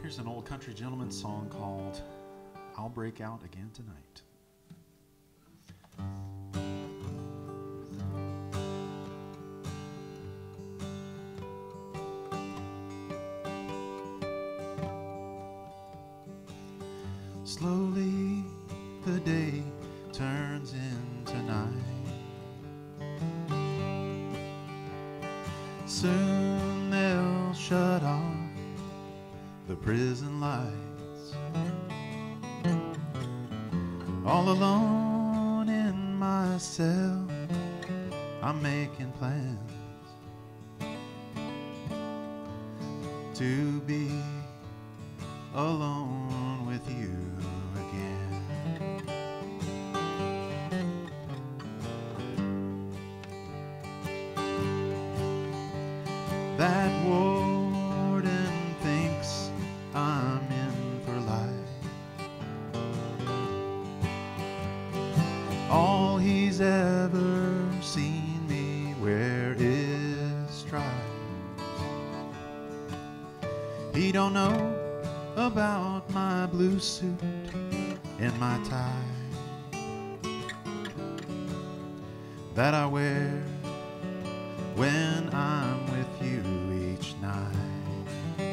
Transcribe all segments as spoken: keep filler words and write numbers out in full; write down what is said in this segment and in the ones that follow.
Here's an old country gentleman song called I'll Break Out Again Tonight. Slowly the day turns into night. Soon they'll shut off the prison lights. All alone in my cell, I'm making plans to be alone with you again. That warden thinks I'm in for life. All he's ever seen me wear is stripes. He don't know about my blue suit and my tie that I wear when I'm with you each night.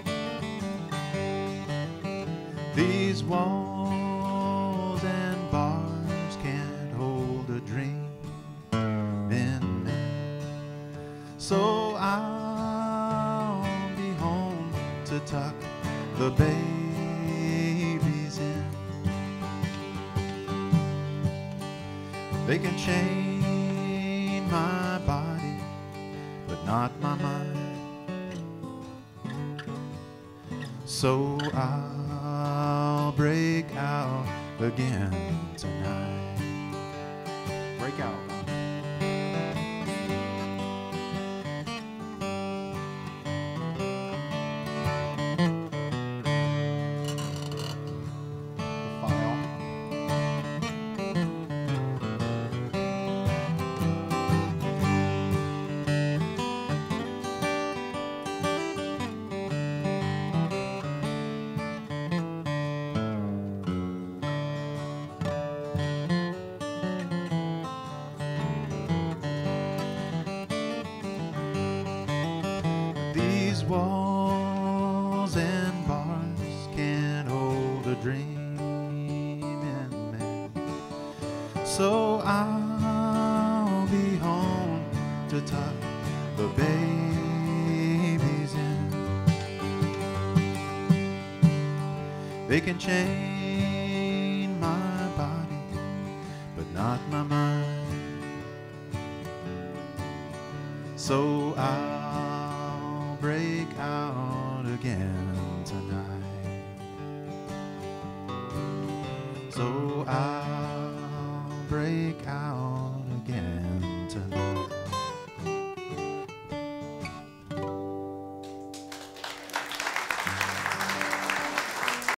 These walls and bars can't hold a dream in me, so I'll be home to tuck the babies in. They can chain my body, but not my mind. So I'll break out again tonight. Break out. These walls and bars can't hold a dream in me, so I'll be home to tuck the babies in. They can chain my body, but not my mind. So I'll break out again